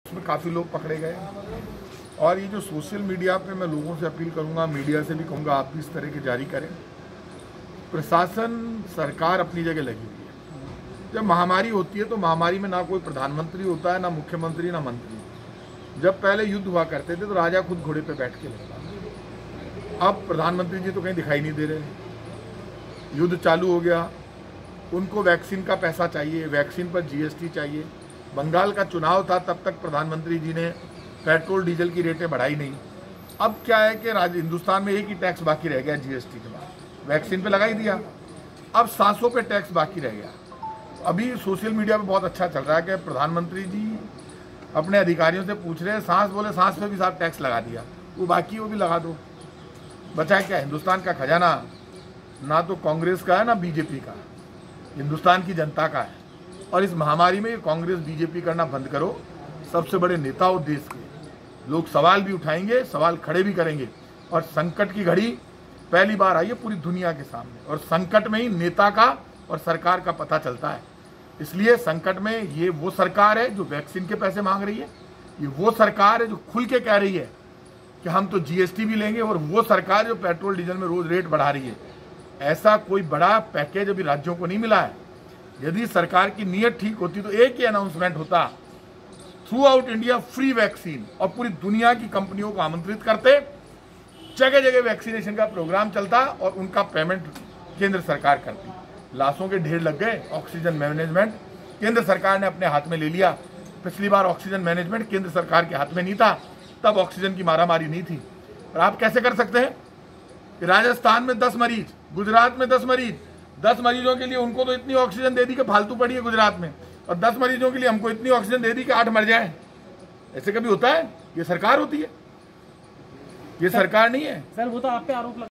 उसमें काफ़ी लोग पकड़े गए। और ये जो सोशल मीडिया पे मैं लोगों से अपील करूंगा, मीडिया से भी कहूंगा, आप भी इस तरह के जारी करें। प्रशासन, सरकार अपनी जगह लगी हुई है। जब महामारी होती है तो महामारी में ना कोई प्रधानमंत्री होता है, ना मुख्यमंत्री, ना मंत्री। जब पहले युद्ध हुआ करते थे तो राजा खुद घोड़े पे बैठ के लड़ता। अब प्रधानमंत्री जी तो कहीं दिखाई नहीं दे रहे। युद्ध चालू हो गया, उनको वैक्सीन का पैसा चाहिए, वैक्सीन पर जीएसटी चाहिए। बंगाल का चुनाव था, तब तक प्रधानमंत्री जी ने पेट्रोल डीजल की रेटें बढ़ाई नहीं। अब क्या है कि हिंदुस्तान में एक ही टैक्स बाकी रह गया जीएसटी के बाद, वैक्सीन पे लगा ही दिया। अब सांसों पे टैक्स बाकी रह गया। अभी सोशल मीडिया पे बहुत अच्छा चल रहा है कि प्रधानमंत्री जी अपने अधिकारियों से पूछ रहे हैं, सांस बोले सांस पे भी साहब टैक्स लगा दिया, वो बाकी वो भी लगा दो। बचा क्या? हिंदुस्तान का खजाना ना तो कांग्रेस का है ना बीजेपी का, हिंदुस्तान की जनता का है। और इस महामारी में कांग्रेस बीजेपी करना बंद करो। सबसे बड़े नेता हो देश के, लोग सवाल भी उठाएंगे, सवाल खड़े भी करेंगे। और संकट की घड़ी पहली बार आई है पूरी दुनिया के सामने, और संकट में ही नेता का और सरकार का पता चलता है। इसलिए संकट में ये वो सरकार है जो वैक्सीन के पैसे मांग रही है, ये वो सरकार है जो खुल के कह रही है कि हम तो जीएसटी भी लेंगे, और वो सरकार जो पेट्रोल डीजल में रोज रेट बढ़ा रही है। ऐसा कोई बड़ा पैकेज अभी राज्यों को नहीं मिला है। यदि सरकार की नीयत ठीक होती तो एक ही अनाउंसमेंट होता, throughout India free vaccine, और पूरी दुनिया की कंपनियों को आमंत्रित करते, जगह जगह वैक्सीनेशन का प्रोग्राम चलता और उनका पेमेंट केंद्र सरकार करती। लाशों के ढेर लग गए। ऑक्सीजन मैनेजमेंट केंद्र सरकार ने अपने हाथ में ले लिया। पिछली बार ऑक्सीजन मैनेजमेंट केंद्र सरकार के हाथ में नहीं था, तब ऑक्सीजन की मारामारी नहीं थी। और आप कैसे कर सकते हैं कि राजस्थान में 10 मरीज, गुजरात में 10 मरीज, 10 मरीजों के लिए उनको तो इतनी ऑक्सीजन दे दी कि फालतू पड़ी है गुजरात में, और 10 मरीजों के लिए हमको इतनी ऑक्सीजन दे दी कि 8 मर जाए। ऐसे कभी होता है? ये सरकार होती है, ये सरकार नहीं है। सर वो तो आप पे आरोप